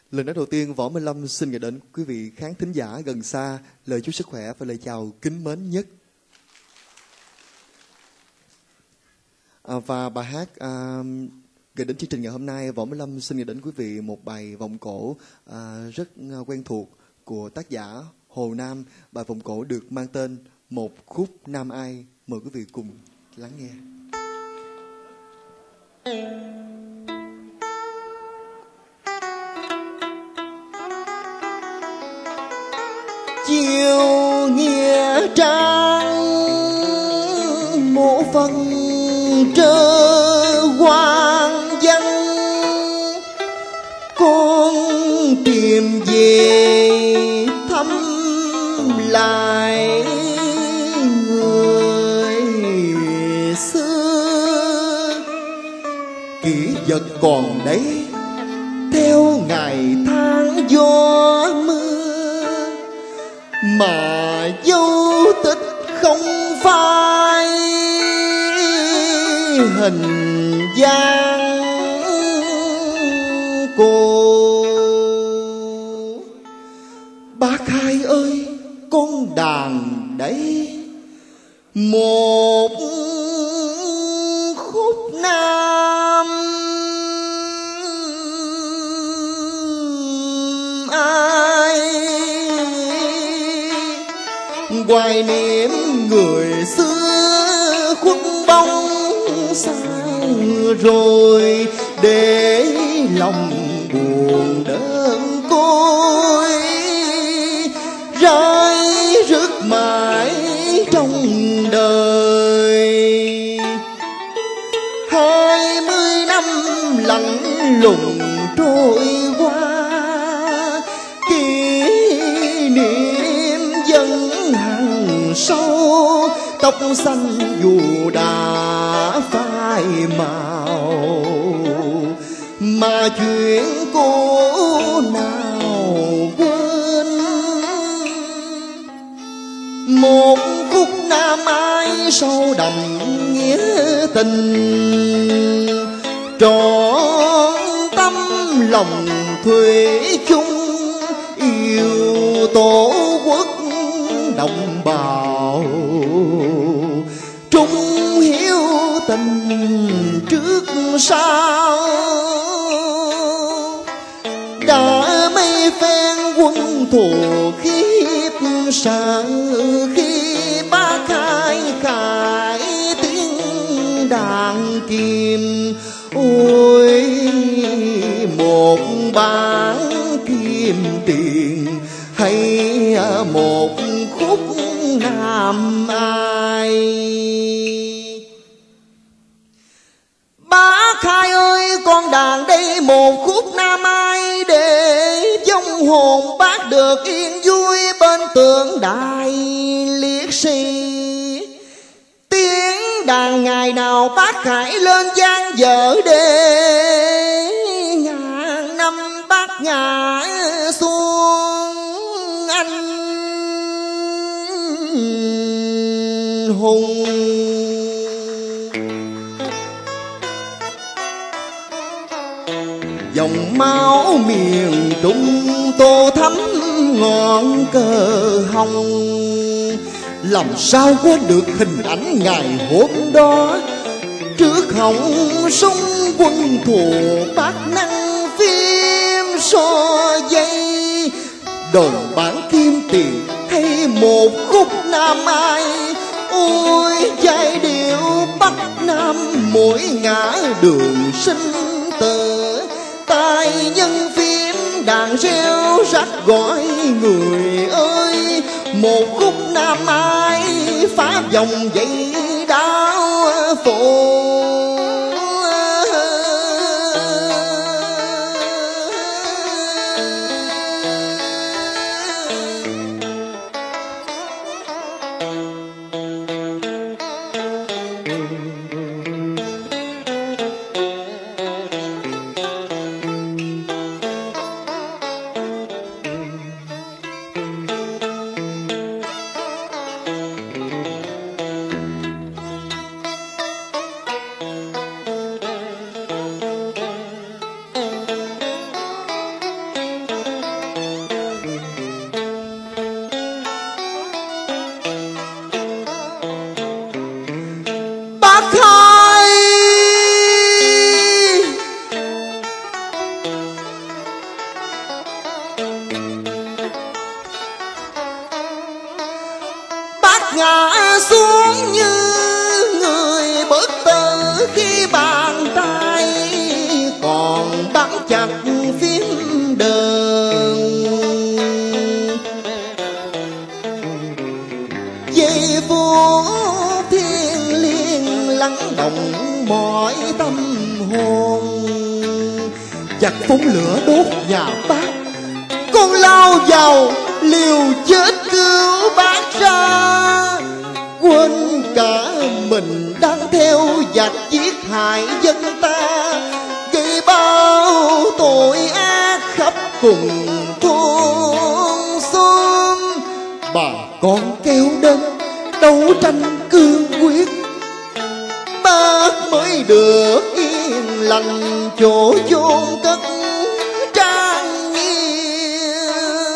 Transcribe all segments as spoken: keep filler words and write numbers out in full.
Lời nói đầu tiên, Võ Minh Lâm xin gửi đến quý vị khán thính giả gần xa lời chúc sức khỏe và lời chào kính mến nhất. À, và bài hát à, gửi đến chương trình ngày hôm nay, Võ Minh Lâm xin gửi đến quý vị một bài vọng cổ à, rất quen thuộc của tác giả Hồ Nam. Bài vọng cổ được mang tên Một Khúc Nam Ai. Mời quý vị cùng lắng nghe. Chiều nghĩa trang mộ phần trơ hoang vắng, con tìm về thăm lại người xưa. Kỷ vật còn đấy theo ngày tháng gió mưa, mà dấu tích không phai hình dáng cô. Bác hai ơi, con đàn đấy một khúc nam ai, hoài niệm người xưa khuất bóng xa rồi, để lòng buồn đơn côi rơi rước mãi trong đời. Hai mươi năm lạnh lùng trôi qua, kỷ niệm vẫn hằn sâu. Tóc xanh dù đã phai màu, mà chuyện cũ nào quên. Một khúc nam ai sâu đậm nghĩa tình, trọn tâm lòng thủy chung, yêu tổ quốc đồng bào, trung hiếu tình trước sau. Đã mấy phen quân thù khiếp sợ, khi bác khai khải tiếng đàn kim. Ôi một bản kim tiền, hay một khúc nam ai. Bác hai ơi, con đàn đây một khúc nam ai, để vong hồn bác được yên vui bên tượng đài liệt sĩ. Tiếng đàn ngày nào bác khải lên gian dở, để ngàn năm bác ngã xuống anh hùng. Dòng máu miền Trung tô thắm ngọn cờ hồng, làm sao quên được hình ảnh ngày hôm đó. Trước họng súng quân thù bác năng phim so dây, đồn bản kim tiền hay một khúc nam ai. Ôi giai điệu Bắc Nam mỗi ngã đường sinh tử, tai nhân phim đàn reo rắt gọi người ơi. Một khúc nam ai phá vòng dây đáo phổ. đơn. Giây phút thiên liêng lắng động mọi tâm hồn. Giặc phóng lửa đốt nhà bác, con lao vào liều chết cứu bác ra. Quên cả mình đang theo giặc giết hại dân ta, gây bao tội ác khắp cùng thôn xóm. Bà con kéo đến đấu tranh cương quyết, bác mới được yên lành chỗ chôn cất trang nghiêm.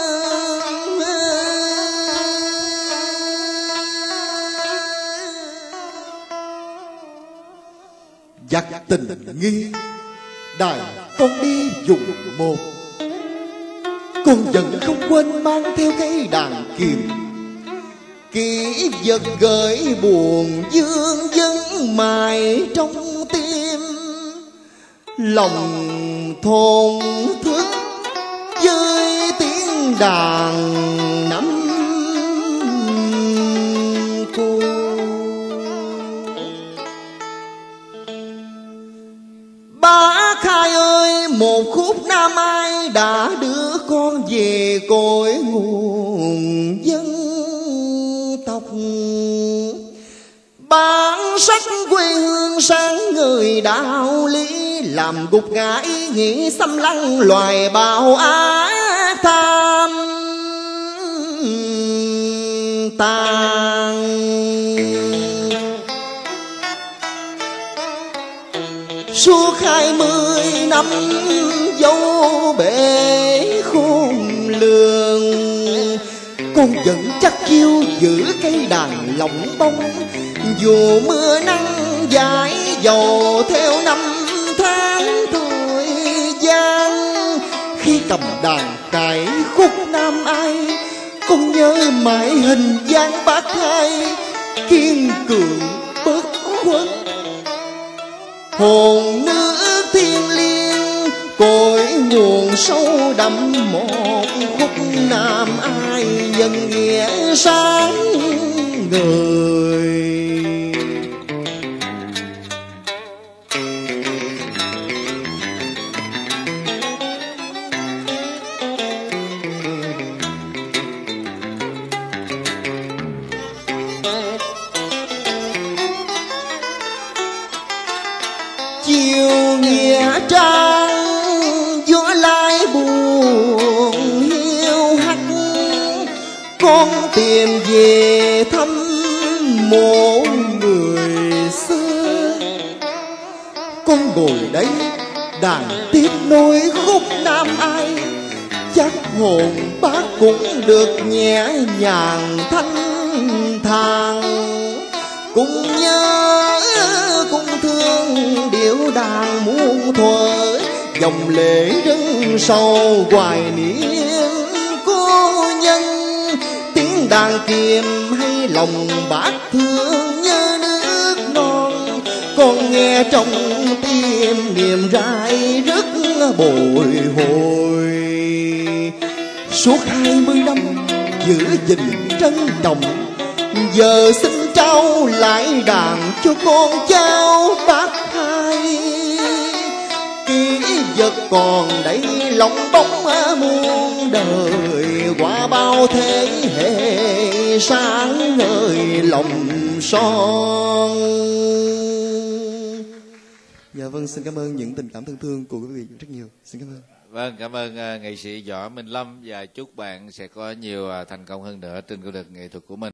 Giặc tình nghi đài con đi dùng một, con vẫn không quên mang theo cây đàn kiềm. Kỷ vật gợi buồn dương dân mài trong tim, lòng thôn thức với tiếng đàn nắm cô. Bác hai ơi, một khúc Nam Ai đã đưa con về cội nguồn dân tộc. Bản sắc quê hương sáng người đạo lý, làm gục ngã ý nghĩ xâm lăng loài bạo ác tham tàn. Suốt hai mươi năm dấu bể khôn lường, con vẫn chắc chiêu giữ cây đàn lỏng bông. Dù mưa nắng dãi dầu theo năm tháng thời gian, khi cầm đàn cải khúc Nam Ai, con nhớ mãi hình dáng bác hai kiên cường bất khuất. Hồn nước thiêng liêng cội nguồn sâu đậm, một khúc Nam Ai nhân nghĩa sáng người. Chiều nghĩa trang gió lai buồn hiu hắt, con tìm về thăm một người xưa. Con ngồi đây đàn tiếp nối khúc Nam Ai, chắc hồn bác cũng được nhẹ nhàng thanh thản. Cùng nhớ cùng thương điệu đàn muôn thuở, dòng lệ rưng sâu hoài niệm cô nhân. Tiếng đàn kiềm hay lòng bác thương nhớ nước non, con nghe trong tim niềm rai rất bồi hồi. Suốt hai mươi năm giữ gìn trân trọng, giờ xin trao lại đàn cho con cháu bác hai. Kỷ vật còn đây lòng bóng muôn đời, qua bao thế hệ sáng ngời lòng son. Dạ vâng, xin cảm ơn những tình cảm thân thương của quý vị rất nhiều. Xin cảm ơn. Vâng, cảm ơn uh, nghệ sĩ Võ Minh Lâm, và chúc bạn sẽ có nhiều uh, thành công hơn nữa trên con đường nghệ thuật của mình.